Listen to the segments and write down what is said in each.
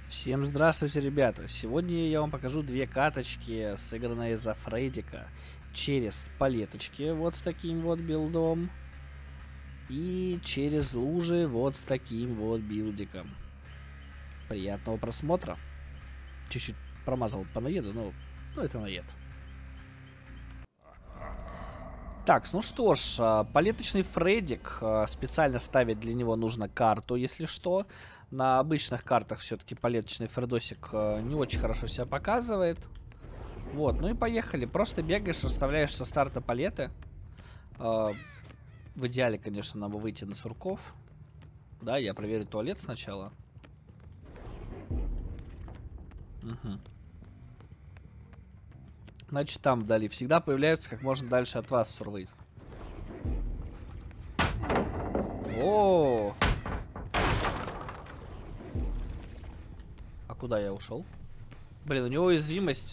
Всем здравствуйте, ребята! Сегодня я вам покажу две каточки, сыгранные за Фреддика через палеточки, вот с таким вот билдом, и через лужи вот с таким вот билдиком. Приятного просмотра! Чуть-чуть промазал по наеду, но это наед. Так, ну что ж, палеточный Фреддик, специально ставить для него нужно карту, если что. На обычных картах все-таки палеточный Фредосик не очень хорошо себя показывает. Вот, ну и поехали. Просто бегаешь, расставляешь со старта палеты. В идеале, конечно, нам бы выйти на сурков. Да, я проверю туалет сначала. Угу. Значит, там вдали всегда появляются как можно дальше от вас сурвы. О! А куда я ушел? Блин, у него уязвимость.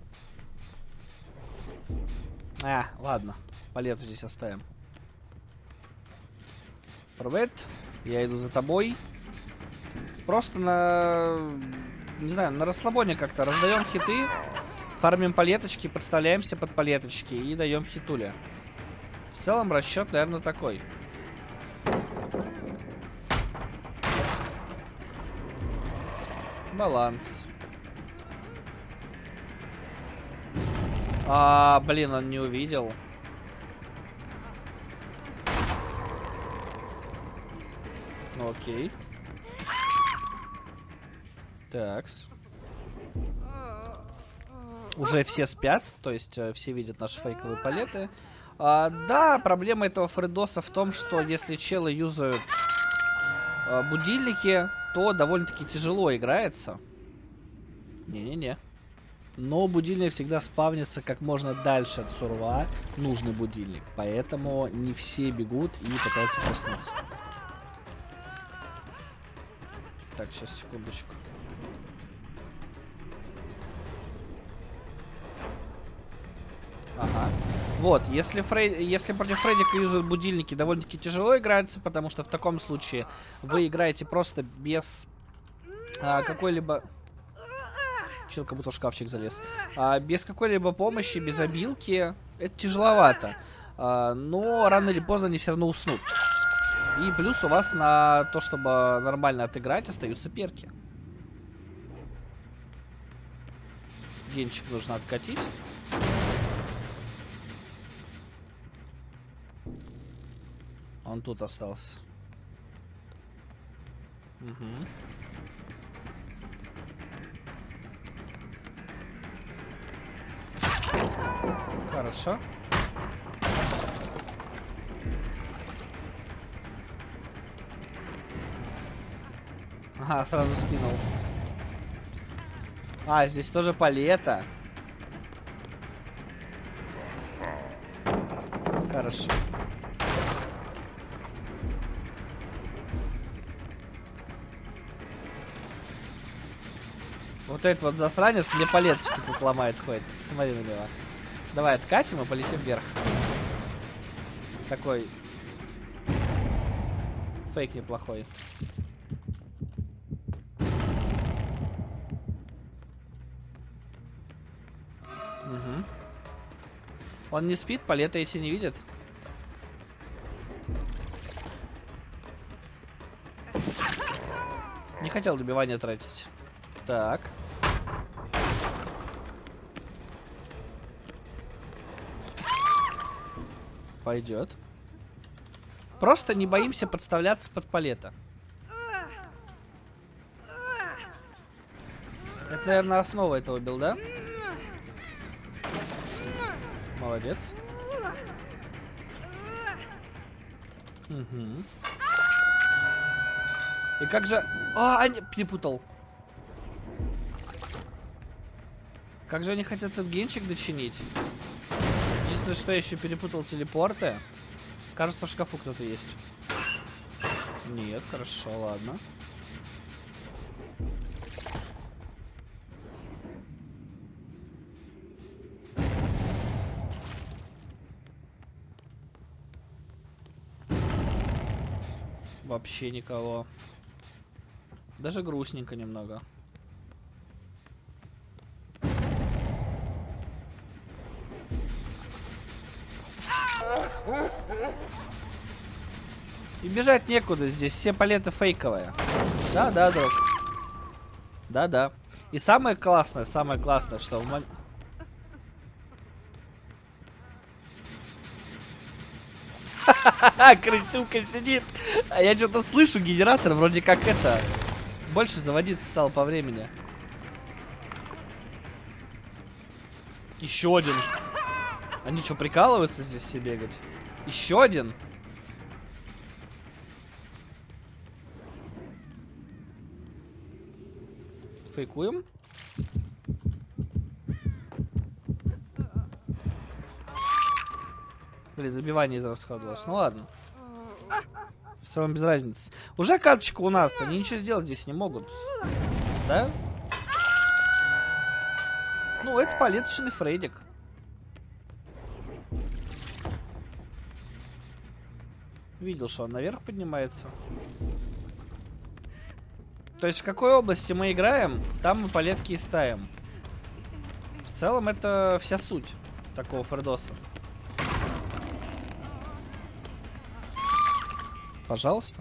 Ладно. Палету здесь оставим. Привет. Я иду за тобой. Просто не знаю, на расслабоне как-то раздаем хиты, фармим палеточки, подставляемся под палеточки и даем хитуля. В целом расчет, наверное, такой. Баланс. Блин, он не увидел. Ну окей. Такс. Уже все спят, то есть все видят наши фейковые палеты. Да, проблема этого Фредоса в том, что если челы юзают будильники, то довольно-таки тяжело играется. Не-не-не. Но будильник всегда спавнится как можно дальше от сурва, нужный будильник. Поэтому не все бегут и пытаются проснуться. Так, сейчас, секундочку. Ага. Вот, если против Фреддика юзают будильники, довольно-таки тяжело играется, потому что в таком случае вы играете просто без какой-либо... Чел как будто в шкафчик залез. Без какой-либо помощи, без обилки. Это тяжеловато. Но рано или поздно они все равно уснут. И плюс у вас на то, чтобы нормально отыграть, остаются перки. Генчик нужно откатить. Он тут остался. Угу. Хорошо. Ага, сразу скинул. Здесь тоже палета. Хорошо. Вот этот вот засранец мне палеточки тут ломает, ходит. Смотри на него. Давай откатим и полетим вверх. Такой фейк неплохой. Угу. Он не спит, палета если не видит. Не хотел добивания тратить. Так. Пойдет. Просто не боимся подставляться под палета. Это, наверное, основа этого билда. Молодец. Угу. И как же... перепутал. Как же они хотят этот генчик дочинить? Единственное, что я еще перепутал телепорты. Кажется, в шкафу кто-то есть. Нет, хорошо, ладно. Вообще никого. Даже грустненько немного. И бежать некуда здесь, все палеты фейковые. Да, друг. Да. И самое классное, что в момент... Крысюка сидит. А я что-то слышу, генератор вроде как это... Больше заводиться стал по времени. Еще один. Они что, прикалываются здесь все бегать? Еще один. Фейкуем. Блин, добивание израсходовалось. Ну ладно. В целом без разницы. Уже карточка у нас. Они ничего сделать здесь не могут. Да? Ну, это палеточный Фредик. Видел, что он наверх поднимается. То есть в какой области мы играем, там мы палетки и ставим. В целом это вся суть такого Фредоса. Пожалуйста.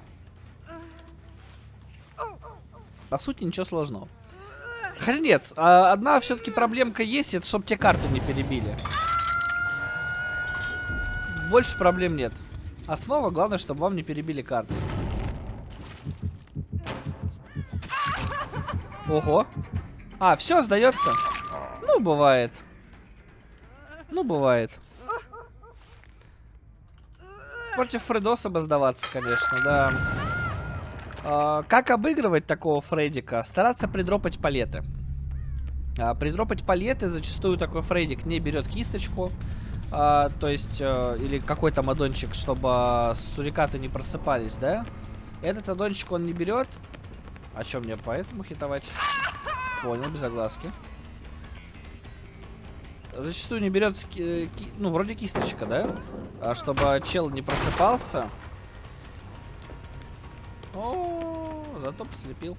По сути ничего сложного. Хотя нет, одна все-таки проблемка есть, это чтобы те карту не перебили. Больше проблем нет. Основа, главное, чтобы вам не перебили карту. Ого. А, все, сдается. Ну, бывает. Ну, бывает. Против Фредоса бы сдаваться, конечно, да. Как обыгрывать такого Фреддика? Стараться придропать палеты. Придропать палеты зачастую такой Фреддик не берет кисточку. То есть, или какой-то аддончик, чтобы сурикаты не просыпались, да? Этот аддончик он не берет. А что мне поэтому хитовать? Понял, без огласки. Зачастую не берет, ну, вроде кисточка, да? Чтобы чел не просыпался. О, зато послепил.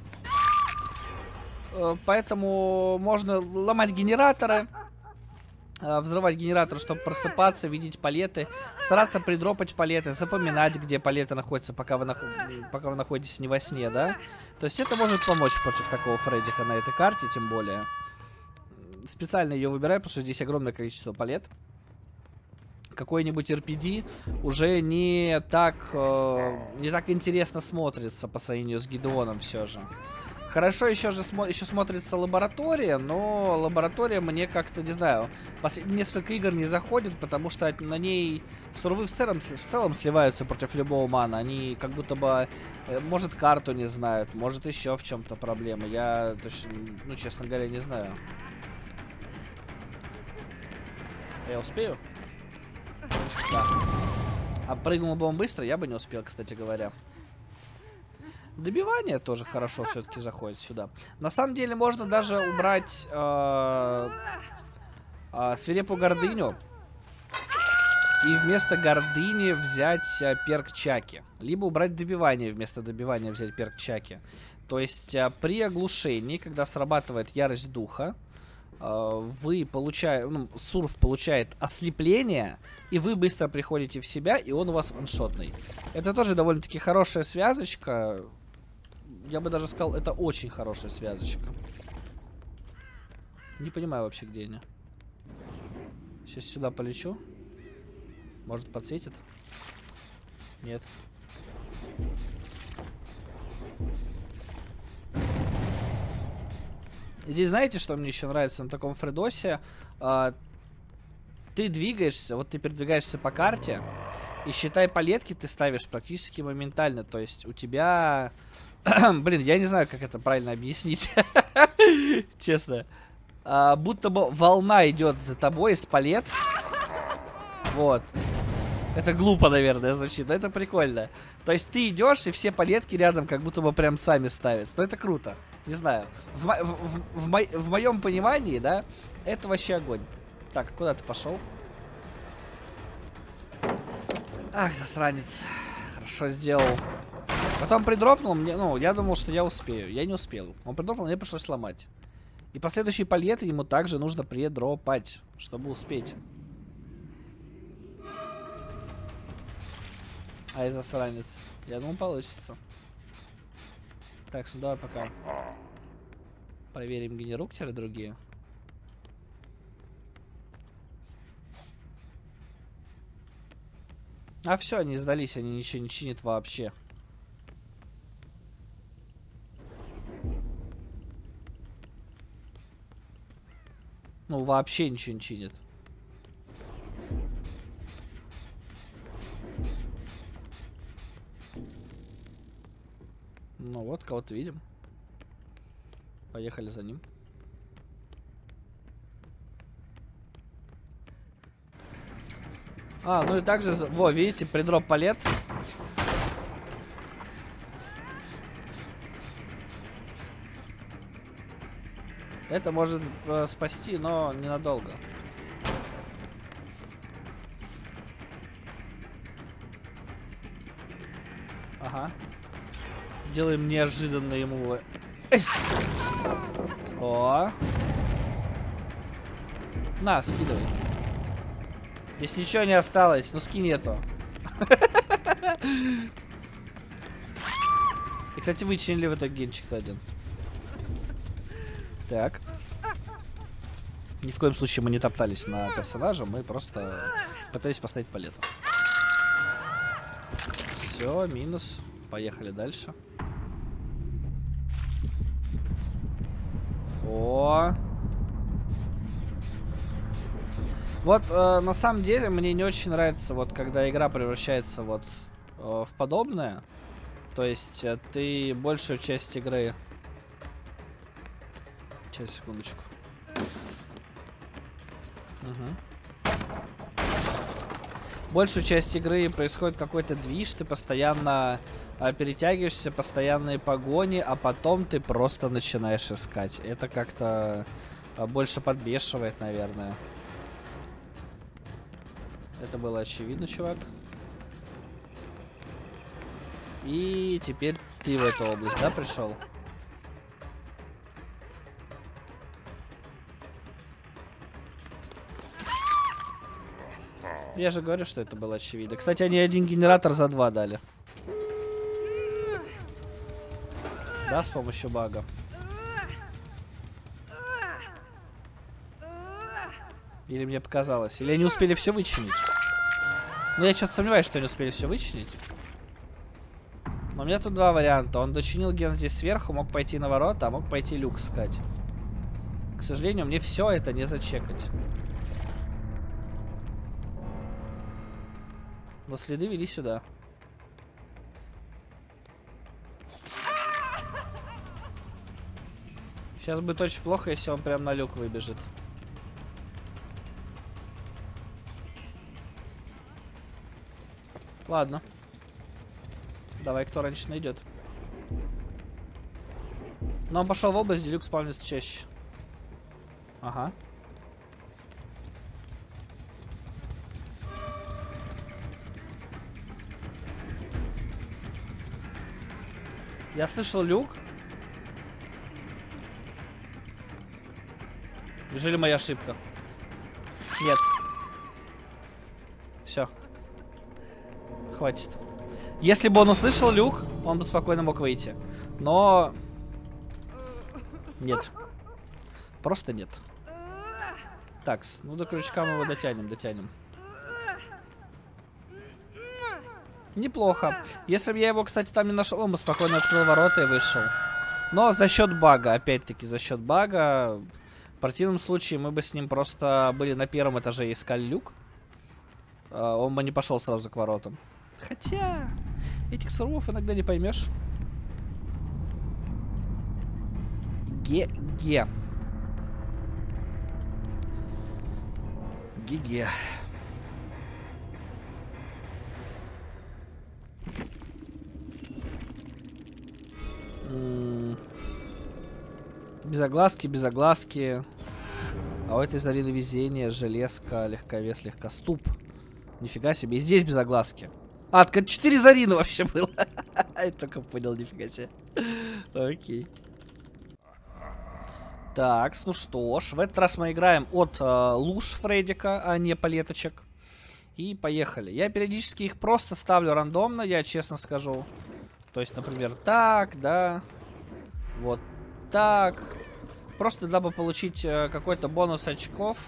Поэтому можно ломать генераторы. Взрывать генератор, чтобы просыпаться, видеть палеты. Стараться придропать палеты. Запоминать, где палеты находятся, пока вы находитесь не во сне, да? То есть это может помочь против такого Фреддика на этой карте, тем более. Специально ее выбираю, потому что здесь огромное количество палет. Какой-нибудь RPD уже не так интересно смотрится по сравнению с Гидеоном все же. Хорошо еще смотрится лаборатория, но лаборатория мне как-то, не знаю, несколько игр не заходит, потому что на ней сурвы в целом сливаются против любого мана. Они как будто бы, может, карту не знают, может, еще в чем-то проблемы. Я точно, ну, честно говоря, не знаю. Я успею? Да. А прыгнул бы он быстро, я бы не успел, кстати говоря. Добивание тоже хорошо все-таки заходит сюда. На самом деле можно даже убрать свирепую гордыню. И вместо гордыни взять перк Чаки. Либо убрать добивание, вместо добивания взять перк Чаки. То есть при оглушении, когда срабатывает ярость духа, вы получаете, ну, Сурф получает ослепление, и вы быстро приходите в себя, и он у вас ваншотный. Это тоже довольно-таки хорошая связочка. Я бы даже сказал, это очень хорошая связочка. Не понимаю вообще, где они. Сейчас сюда полечу. Может, подсветит? Нет. Здесь знаете, что мне еще нравится на таком Фредосе? Ты двигаешься, вот ты передвигаешься по карте, и считай, палетки ты ставишь практически моментально. То есть у тебя... Блин, я не знаю, как это правильно объяснить. Честно. Будто бы волна идет за тобой из палет. Вот. Это глупо, наверное, звучит, но это прикольно. То есть ты идешь, и все палетки рядом как будто бы прям сами ставятся. Но это круто. Не знаю. В моем понимании, да, это вообще огонь. Так, куда ты пошел? Ах, засранец. Хорошо сделал. Потом придропнул мне, ну, я думал, что я успею. Я не успел. Он придропнул, мне пришлось сломать. И последующие палеты ему также нужно придропать, чтобы успеть. Ай, засранец. Я думал, получится. Так, ну давай пока. Проверим генеруктеры другие. А все, они сдались, они ничего не чинят вообще. Ну, вообще ничего не чинят. Ну вот, кого-то видим. Поехали за ним. А, ну и также, во, видите, придроп палет. Это может спасти, но ненадолго. Ага. Делаем неожиданно ему. О. На, скидывай. Здесь ничего не осталось, ну скинь эту. И, кстати, вычинили в итоге генчик-то один. Так. Ни в коем случае мы не топтались на персонажа, мы просто пытались поставить палету. Все, минус. Поехали дальше. О. Вот, на самом деле, мне не очень нравится, вот, когда игра превращается вот в подобное. То есть, ты большую часть игры... Сейчас, секундочку. Угу. Большую часть игры происходит какой-то движ, ты постоянно перетягиваешься, постоянные погони, а потом ты просто начинаешь искать. Это как-то больше подбешивает, наверное. Это было очевидно, чувак. И теперь ты в эту область, да, пришел? Я же говорю, что это было очевидно. Кстати, они один генератор за 2 дали. Да, с помощью бага. Или мне показалось. Или они успели все вычинить. Ну, я что-то сомневаюсь, что они успели все вычинить. Но у меня тут два варианта. Он дочинил ген здесь сверху, мог пойти на ворота, а мог пойти люк искать. К сожалению, мне все это не зачекать. Но следы вели сюда. Сейчас будет очень плохо, если он прям на люк выбежит. Ладно. Давай, кто раньше найдет. Но он пошел в область, где люк спавнится чаще. Ага. Я слышал люк. Неужели моя ошибка? Нет. Все. Хватит. Если бы он услышал люк, он бы спокойно мог выйти. Но... Нет. Просто нет. Такс, ну до крючка мы его дотянем. Неплохо. Если бы я его, кстати, там не нашел, он бы спокойно открыл ворота и вышел. Но за счет бага, опять-таки, за счет бага. В противном случае мы бы с ним просто были на первом этаже и искали люк. Он бы не пошел сразу к воротам. Хотя, этих сурвов иногда не поймешь. Ге-ге. Ге-ге. Безогласки, безогласки. А у этой Зарины везение, железка, легковес, легкоступ. Нифига себе. И здесь безогласки. А, так 4 Зарины вообще было. Я только понял, нифига себе. Окей. Так, ну что ж, в этот раз мы играем от луж Фреддика, а не палеточек. И поехали. Я периодически их просто ставлю рандомно, я честно скажу. То есть, например, так, да. Вот так. Просто дабы получить какой-то бонус очков.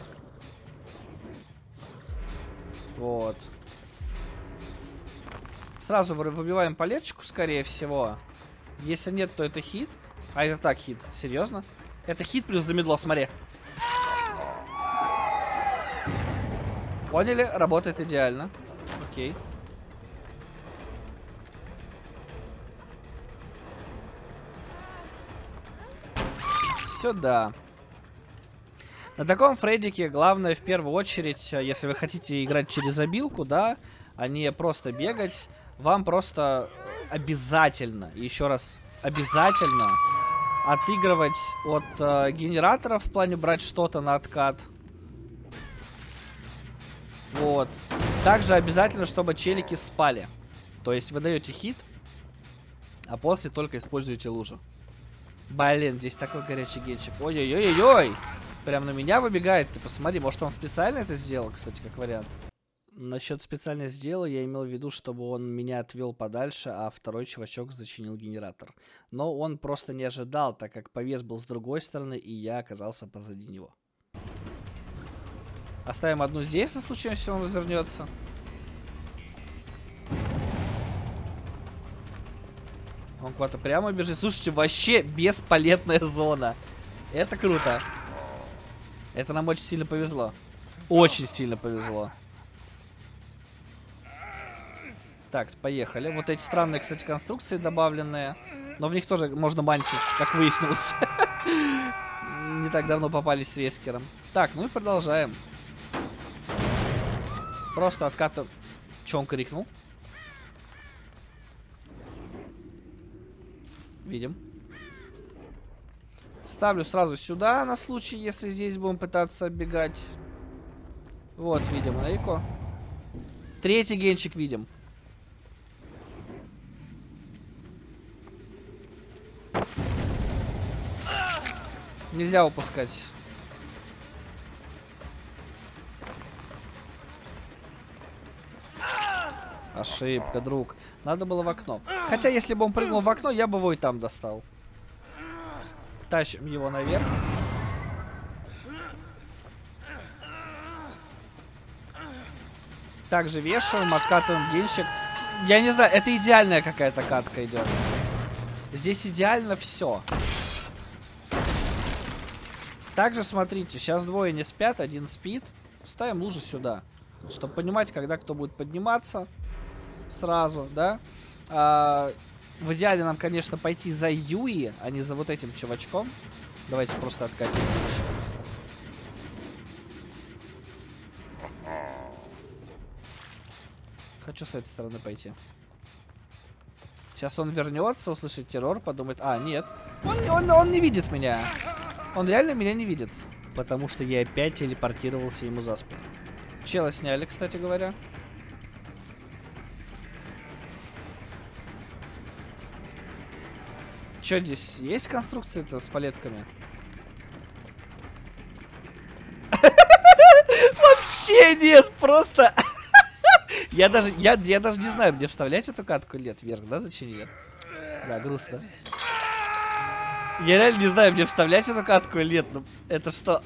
Вот. Сразу выбиваем палеточку, скорее всего. Если нет, то это хит. А это так хит. Серьезно? Это хит плюс замедло, смотри. Поняли? Работает идеально. Окей. Сюда. На таком Фреддике главное в первую очередь, если вы хотите играть через обилку, да, а не просто бегать, вам просто обязательно, еще раз, обязательно отыгрывать от генераторов в плане брать что-то на откат. Вот. Также обязательно, чтобы челики спали. То есть вы даете хит, а после только используете лужу. Блин, здесь такой горячий генчик. Ой-ой-ой-ой-ой! Прям на меня выбегает. Ты посмотри, может он специально это сделал, кстати, как вариант. Насчет специально сделал, я имел в виду, чтобы он меня отвел подальше, а второй чувачок зачинил генератор. Но он просто не ожидал, так как повес был с другой стороны, и я оказался позади него. Оставим одну здесь, на случай, если он развернется. Он куда-то прямо бежит. Слушайте, вообще бесполезная зона. Это круто. Это нам очень сильно повезло. Очень сильно повезло. Так, поехали. Вот эти странные, кстати, конструкции добавленные. Но в них тоже можно мансить, как выяснилось. Не так давно попались с Вескером. Так, ну и продолжаем. Просто откатываем. Че он крикнул? Видим. Ставлю сразу сюда, на случай, если здесь будем пытаться оббегать. Вот, видим, Эйко. Третий генчик видим. Нельзя упускать. Ошибка, друг. Надо было в окно. Хотя, если бы он прыгнул в окно, я бы его и там достал. Тащим его наверх. Также вешаем, откатываем генчик. Я не знаю, это идеальная какая-то катка идет. Здесь идеально все. Также смотрите, сейчас двое не спят, один спит. Ставим лужу сюда, чтобы понимать, когда кто будет подниматься. Сразу, да? В идеале нам, конечно, пойти за Юи, а не за вот этим чувачком. Давайте просто откатим. Хочу с этой стороны пойти. Сейчас он вернется, услышит террор, подумает... А, нет. Он не видит меня. Он реально меня не видит. Потому что я опять телепортировался ему за спину. Чела сняли, кстати говоря. Че, здесь есть конструкции-то с палетками? Вообще нет, просто... Я даже не знаю, где вставлять эту катку. Нет, вверх, да, зачинили? Да, грустно. Я реально не знаю, где вставлять эту катку или нет. Ну, это что?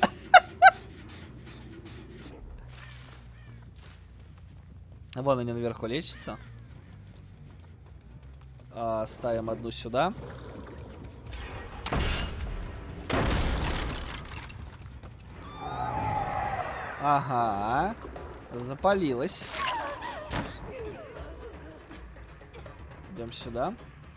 Вон они наверху лечатся. Ставим одну сюда. Ага. Запалилась. Идем сюда.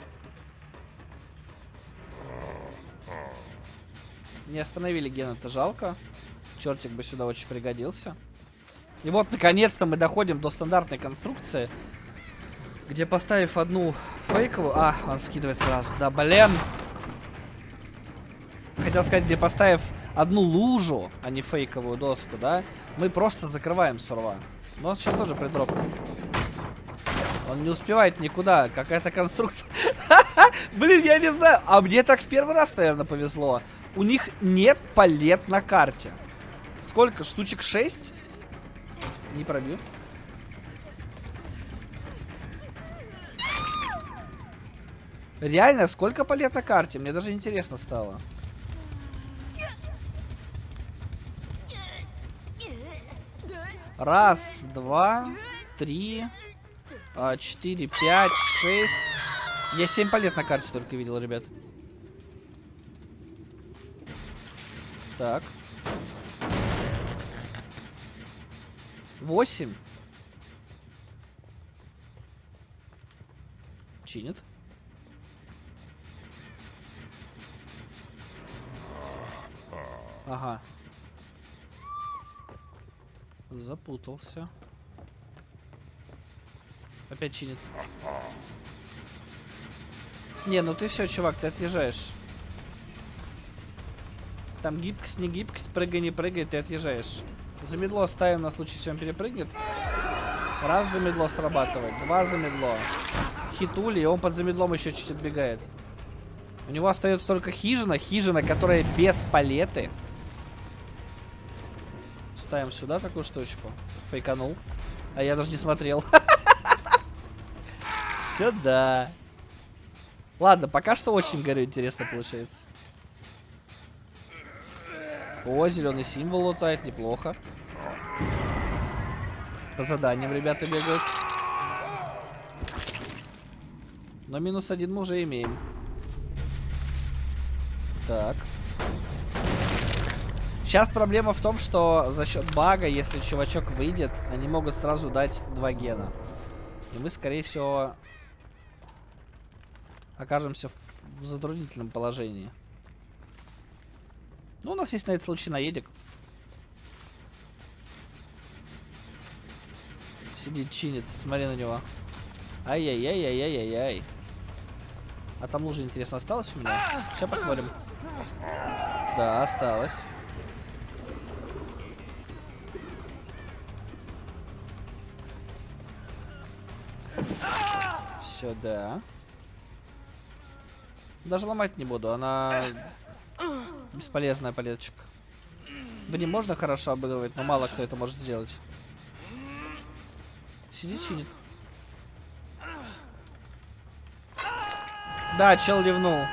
Не остановили Ген, это жалко. Чертик бы сюда очень пригодился. И вот, наконец-то, мы доходим до стандартной конструкции, где, поставив одну фейковую... А, он скидывает сразу. Да, блин. Хотел сказать, где, поставив одну лужу, а не фейковую доску, да, мы просто закрываем сурва. Но он сейчас тоже придропнет. Он не успевает никуда. Какая-то конструкция. Блин, я не знаю. А мне так в первый раз, наверное, повезло. У них нет палет на карте. Сколько? Штучек 6? Не пробью. Реально, сколько палет на карте? Мне даже интересно стало. Раз, два, три, 4, 5, 6. Я 7 палет на карте только видел, ребят. Так. 8. Чинит. Ага. Запутался. Опять чинит. Не, ну ты все, чувак, ты отъезжаешь. Там гибкость, не гибкость, прыгай, не прыгай, ты отъезжаешь. Замедло ставим на случай, если он перепрыгнет. Раз замедло срабатывает, два замедло. Хитули, и он под замедлом еще чуть отбегает. У него остается только хижина, которая без палеты. Ставим сюда такую штучку. Фейканул. А я даже не смотрел. Сюда. Ладно, пока что очень, говорю, интересно получается. О, зеленый символ лутает, неплохо. По заданиям ребята бегают. Но -1 мы уже имеем. Так. Сейчас проблема в том, что за счет бага, если чувачок выйдет, они могут сразу дать 2 гена. И мы, скорее всего, окажемся в затруднительном положении. Ну, у нас есть на этот случай наедик. Сидит, чинит, смотри на него. Ай-яй-яй-яй-яй-яй. А там лужа, интересно, осталась у меня? Сейчас посмотрим. Да, осталось. Сюда. Даже ломать не буду, она бесполезная палеточка. В ней можно хорошо обыгрывать, но мало кто это может сделать. Сидит, чинит. Да, чел ливнул.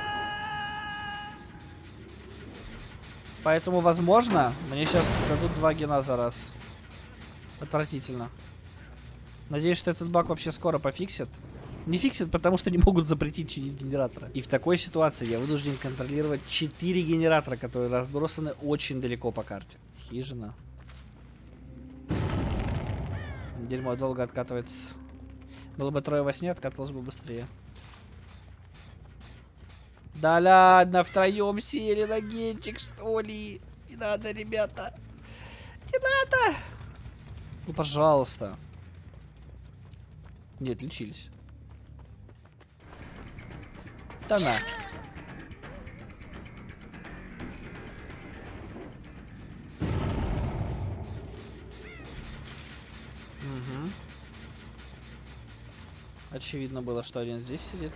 Поэтому, возможно, мне сейчас дадут 2 гена за раз. Отвратительно. Надеюсь, что этот баг вообще скоро пофиксит. Не фиксит, потому что не могут запретить чинить генераторы. И в такой ситуации я вынужден контролировать 4 генератора, которые разбросаны очень далеко по карте. Хижина. Дерьмо долго откатывается. Было бы 3 во сне, откатывалось бы быстрее. Да ладно, втроем сели на генчик, что ли? Не надо, ребята. Не надо. Ну, пожалуйста. Нет, лечились. Да на. Угу. Очевидно было, что один здесь сидит.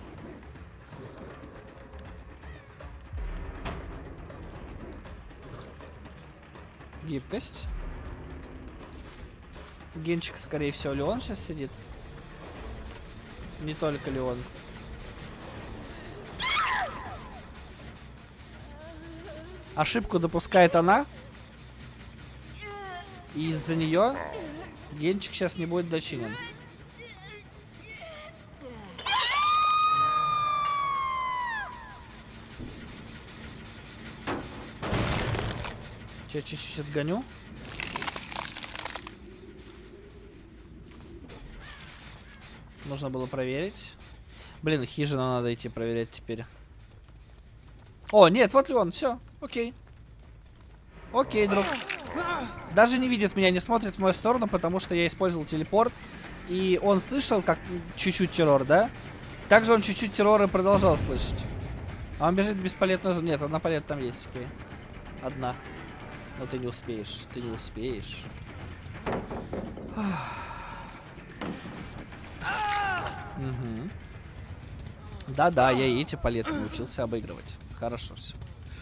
Гибкость. Генчик, скорее всего, Леон сейчас сидит. Не только Леон. Ошибку допускает она. И из-за нее генчик сейчас не будет дочинен. Сейчас чуть-чуть отгоню. Нужно было проверить. Блин, хижину надо идти проверять теперь. О, нет, вот ли он, все, окей. Окей, друг. Даже не видит меня, не смотрит в мою сторону, потому что я использовал телепорт. И он слышал, как чуть-чуть террор, да? Также он чуть-чуть террора продолжал слышать. А он бежит в бесполетную зону. Нет, одна палета там есть, окей. Одна. Но ты не успеешь, ты не успеешь. Угу. Да-да, я и эти палеты научился обыгрывать. Хорошо все.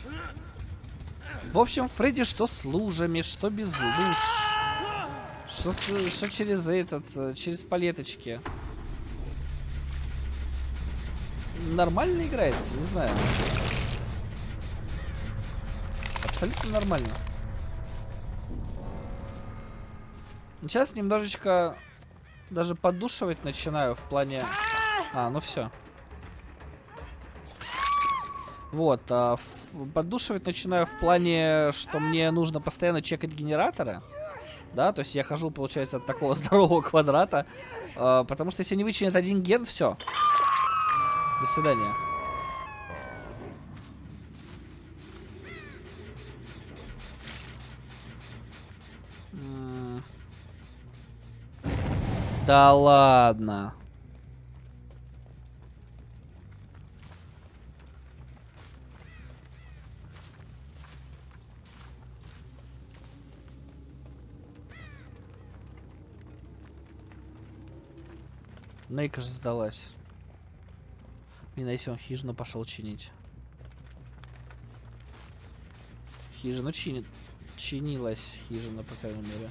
В общем, Фредди что с лужами, что без луж. Что через этот, через палеточки. нормально играется, не знаю. Абсолютно нормально. Сейчас немножечко даже поддушивать начинаю в плане... А, ну все. Вот, поддушивать начинаю в плане, что мне нужно постоянно чекать генераторы. Да, то есть я хожу, получается, от такого здорового квадрата. Потому что если не вычинят один ген, все. До свидания. Да ладно. Нейка же сдалась. И на если он хижину пошел чинить. Хижину чинит. Чинилась хижина, по крайней мере.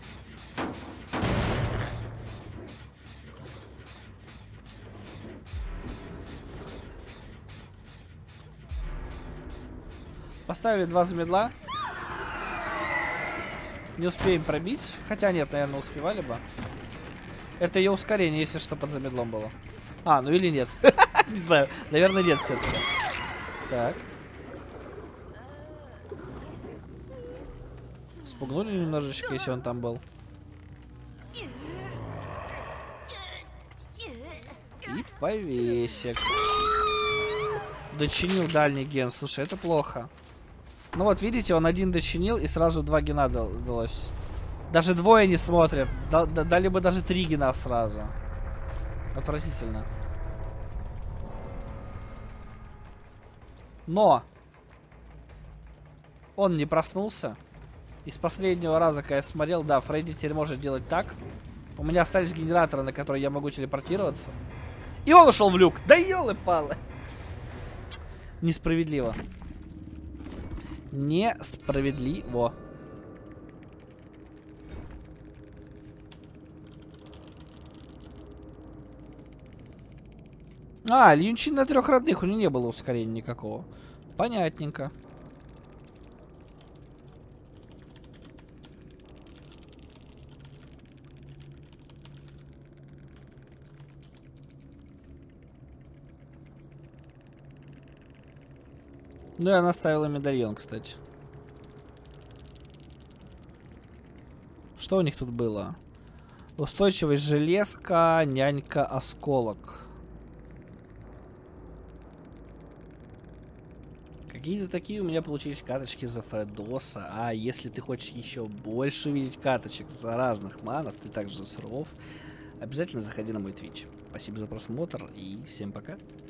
Поставили 2 замедла. Не успеем пробить. Хотя нет, наверное, успевали бы. Это ее ускорение, если что, под замедлом было. А, ну или нет. Не знаю. Наверное, нет все-таки. Так. Спугнули немножечко, если он там был. И повесик. Дочинил дальний ген. Слушай, это плохо. Ну вот, видите, он один дочинил, и сразу 2 гена далось. Даже двое не смотрят. Дали бы даже 3 гена сразу. Отвратительно. Но! Он не проснулся. И с последнего раза, когда я смотрел, да, Фредди теперь может делать так. У меня остались генераторы, на которые я могу телепортироваться. И он ушел в люк. Да елы-палы. Несправедливо. Несправедливо. А, Льюнчин на 3 родных, у него не было ускорения никакого. Понятненько. Ну и она ставила медальон, кстати. Что у них тут было? Устойчивость железка, нянька, осколок. Какие-то такие у меня получились карточки за Фредоса. А если ты хочешь еще больше увидеть карточек за разных манов, ты также за суров, обязательно заходи на мой Twitch. Спасибо за просмотр и всем пока.